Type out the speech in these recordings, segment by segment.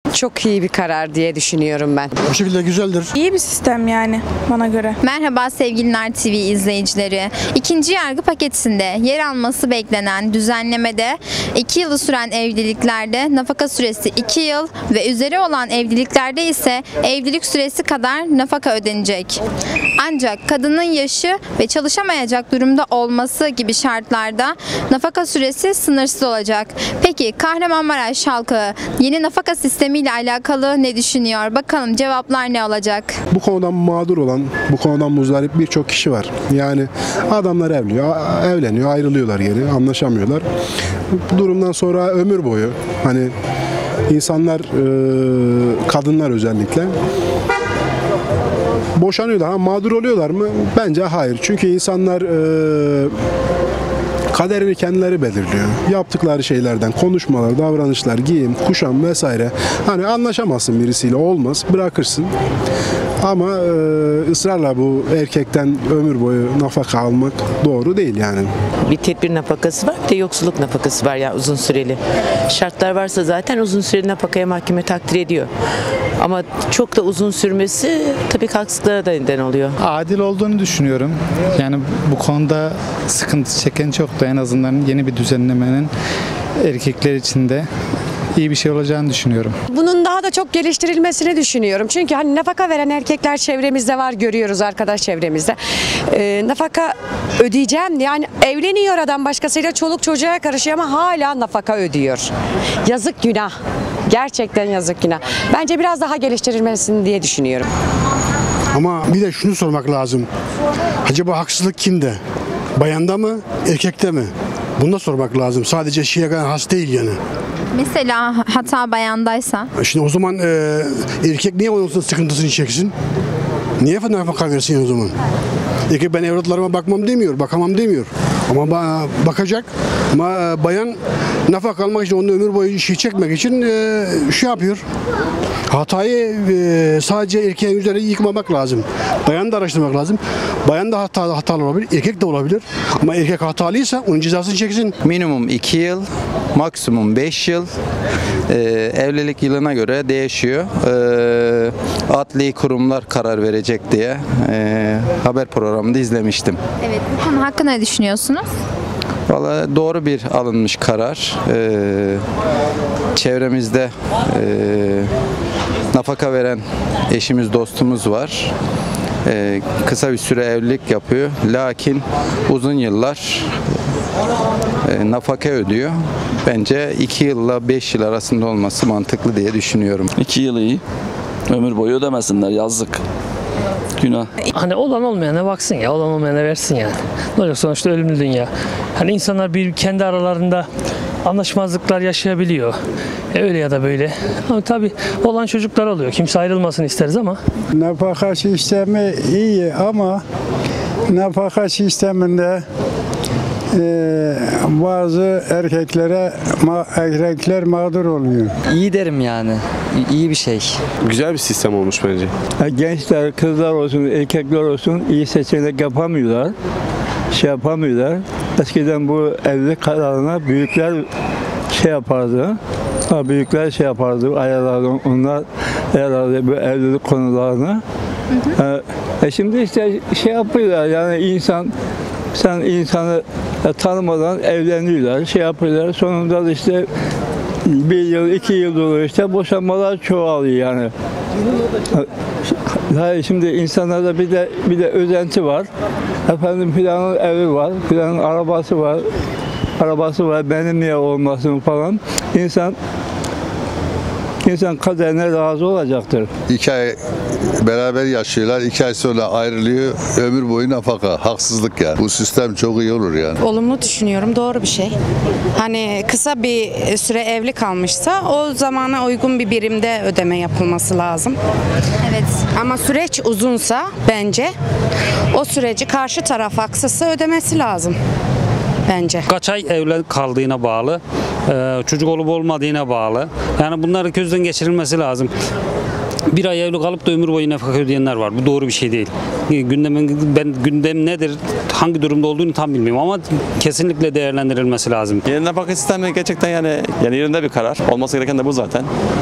Çok iyi bir karar diye düşünüyorum ben. Bu şekilde güzeldir. İyi bir sistem yani bana göre. Merhaba sevgili Nar TV izleyicileri. İkinci yargı paketinde yer alması beklenen düzenlemede 2 yılı süren evliliklerde nafaka süresi 2 yıl ve üzeri olan evliliklerde ise evlilik süresi kadar nafaka ödenecek. Ancak kadının yaşı ve çalışamayacak durumda olması gibi şartlarda nafaka süresi sınırsız olacak. Peki Kahramanmaraş halkı yeni nafaka sistemiyle alakalı ne düşünüyor? Bakalım cevaplar ne olacak? Bu konudan mağdur olan, bu konudan muzdarip birçok kişi var. Yani adamlar evleniyor, ayrılıyorlar geri, anlaşamıyorlar. Bu durumdan sonra ömür boyu hani insanlar, kadınlar özellikle boşanıyorlar. Mağdur oluyorlar mı? Bence hayır. Çünkü insanlar kaderini kendileri belirliyor. Yaptıkları şeylerden, konuşmalar, davranışlar, giyim, kuşam vesaire. Hani anlaşamazsın birisiyle, olmaz, bırakırsın. Ama ısrarla bu erkekten ömür boyu nafaka almak doğru değil yani. Bir tedbir nafakası var, bir de yoksulluk nafakası var ya uzun süreli. Şartlar varsa zaten uzun süreli nafakaya mahkeme takdir ediyor. Ama çok da uzun sürmesi tabii haksızlığa da neden oluyor. Adil olduğunu düşünüyorum. Yani bu konuda sıkıntı çeken çok da en azından yeni bir düzenlemenin erkekler için de iyi bir şey olacağını düşünüyorum. Bunun daha da çok geliştirilmesini düşünüyorum. Çünkü hani nafaka veren erkekler çevremizde var, görüyoruz arkadaş çevremizde. Nafaka ödeyeceğim yani evleniyor adam başkasıyla, çoluk çocuğa karışıyor ama hala nafaka ödüyor. Yazık, günah. Gerçekten yazık, günah. Bence biraz daha geliştirilmesini diye düşünüyorum. Ama bir de şunu sormak lazım. Acaba haksızlık kimde? Bayanda mı, erkekte mi? Bunu da sormak lazım. Sadece şeye kadar has değil yani. Mesela hata bayandaysa? Şimdi o zaman erkek niye onun sıkıntısını çeksin? Niye nafaka versin o zaman? Erkek ben evlatlarıma bakmam demiyor, bakamam demiyor. Ama bakacak. Ama bayan nafaka almak için, onun ömür boyu şey çekmek için şey yapıyor. Hatayı sadece erkeğin üzerine yıkmamak lazım. Bayan da araştırmak lazım. Bayan da hatalı olabilir, erkek de olabilir. Ama erkek hatalıysa onun cezasını çeksin. Minimum 2 yıl, maksimum 5 yıl. Evlilik yılına göre değişiyor. Adli kurumlar karar verecek diye haber programında izlemiştim. Evet, bu konu hakkında ne düşünüyorsunuz? Vallahi doğru bir alınmış karar. Çevremizde nafaka veren eşimiz, dostumuz var. Kısa bir süre evlilik yapıyor. Lakin uzun yıllar nafaka ödüyor. Bence 2 yılla 5 yıl arasında olması mantıklı diye düşünüyorum. 2 yıl iyi. Ömür boyu ödemesinler. Yazık. Günah. Hani olan olmayana baksın ya, olan olmayana versin yani. Ne olacak, sonuçta ölümlü dünya. Hani insanlar kendi aralarında anlaşmazlıklar yaşayabiliyor. Öyle ya da böyle. Ama tabii olan çocuklar oluyor. Kimse ayrılmasını isteriz ama. Nafaka sistemi iyi ama nafaka sisteminde bazı erkekler mağdur oluyor. İyi derim yani. İyi bir şey. Güzel bir sistem olmuş bence. Gençler, kızlar olsun, erkekler olsun iyi seçenek yapamıyorlar. Şey yapamıyorlar. Eskiden bu evlilik kararına büyükler şey yapardı. Büyükler şey yapardı, ayarlardı. Onlar ayarlardı bu evlilik konularını. Şimdi işte şey yapıyorlar yani sen insanı tanımadan evleniyorlar, şey yapıyorlar. Sonunda da işte 1 yıl, 2 yıl oluyor işte boşanmalar çoğalıyor yani. Şimdi insanlarda bir de özenti var. Efendim filanın evi var, filanın arabası var, benim niye olmasın falan. İnsan kaderine razı olacaktır. 2 ay beraber yaşıyorlar, 2 ay sonra ayrılıyor, ömür boyu nafaka. Haksızlık yani. Bu sistem çok iyi olur yani. Olumlu düşünüyorum, doğru bir şey. Hani kısa bir süre evli kalmışsa o zamana uygun bir birimde ödeme yapılması lazım. Evet. Ama süreç uzunsa bence o süreci karşı taraf haksızsa ödemesi lazım. Bence. Kaç ay evli kaldığına bağlı, çocuk olup olmadığına bağlı. Yani bunların gözden geçirilmesi lazım. 1 ay evli kalıp da ömür boyu nafaka ödeyenler var. Bu doğru bir şey değil. Gündem nedir, hangi durumda olduğunu tam bilmiyorum ama kesinlikle değerlendirilmesi lazım. Yeni nafaka sistemi gerçekten yani yerinde bir karar. Olması gereken de bu zaten.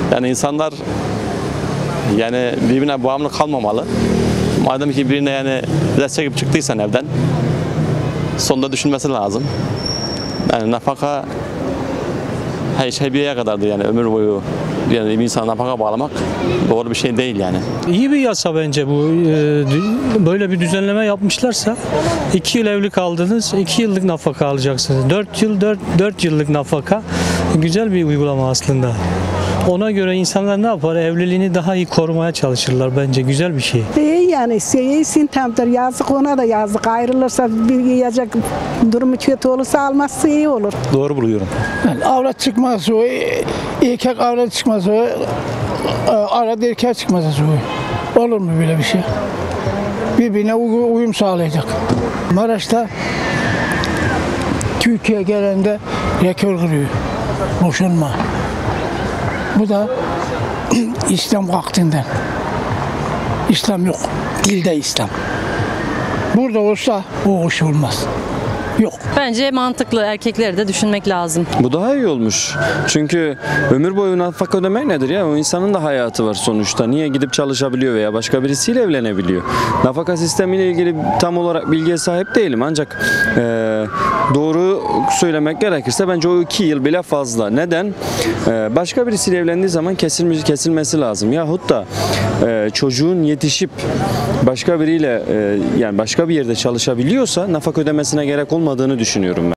Yani insanlar yani birbirine bağımlı kalmamalı. Madem ki birine yani biraz çekip çıktıysan evden sonunda düşünmesi lazım. Yani nafaka her şey bir yere kadardır yani ömür boyu yani bir insana nafaka bağlamak doğru bir şey değil yani. İyi bir yasa bence bu. Böyle bir düzenleme yapmışlarsa 2 yıl evli kaldınız, 2 yıllık nafaka alacaksınız. 4 yıllık nafaka güzel bir uygulama aslında. Ona göre insanlar ne yapar? Evliliğini daha iyi korumaya çalışırlar bence. Güzel bir şey. İyi yani iyisin tamdır. Yazık ona da yazık. Ayrılırsa bir yiyecek durumu kötü olursa almazsa iyi olur. Doğru buluyorum. Yani avrat çıkmaz o, erkek avrat çıkmaz o, avrat erkek çıkmaz o. Olur mu böyle bir şey? Birbirine uyum sağlayacak. Maraş'ta Türkiye gelende rekor kırıyor. Boşanma. Bu da İslam vaktinden. İslam yok. Dilde İslam. Burada olsa o hoş olmaz. Yok. Bence mantıklı, erkekleri de düşünmek lazım. Bu daha iyi olmuş. Çünkü ömür boyu nafaka ödemek nedir ya? O insanın da hayatı var sonuçta. Niye gidip çalışabiliyor veya başka birisiyle evlenebiliyor? Nafaka sistemiyle ilgili tam olarak bilgiye sahip değilim. Ancak doğru söylemek gerekirse bence o 2 yıl bile fazla. Neden? Başka birisiyle evlendiği zaman kesilmesi lazım. Yahut da çocuğun yetişip başka biriyle yani başka bir yerde çalışabiliyorsa nafaka ödemesine gerek olmadığını düşünüyorum ben.